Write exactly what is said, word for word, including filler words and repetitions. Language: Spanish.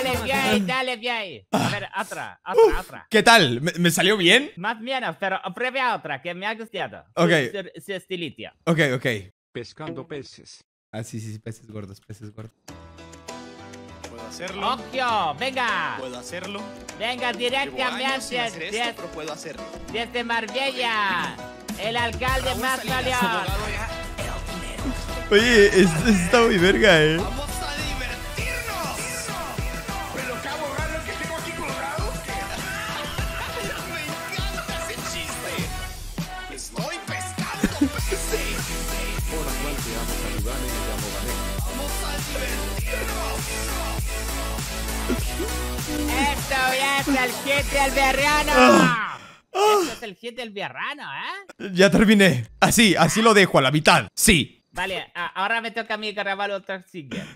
Dale, bien, dale, bien. A ver, otra, otra, otra. ¿Qué tal? ¿Me, me salió bien? Más o menos, pero pruebe otra que me ha gustado. Ok. Su, su, su estilito. Ok, ok. Pescando peces. Ah, sí, sí, sí, peces gordos, peces gordos. Puedo hacerlo. ¡Ojo! ¡Venga! Puedo hacerlo. Venga, Llevo años directamente sin hacer esto, des- pero puedo hacerlo. desde Marbella. El alcalde Raúl más Salinas, valioso. abogado ya. Oye, esto está muy verga, eh. ¡Vamos a divertirnos! ¿Pero qué abogado que tengo aquí colgado? ¡Me encanta ese chiste! ¡Estoy pescando peces! Ora qual ti amo saludare e amo bene. ¡Vamos a divertirnos! Esto ya es el hit del verano. Esto es el hit del verano, ¿eh? Ya terminé. Así, así lo dejo a la mitad. Sí. Vale, a- ahora me toca a mí grabar otro single.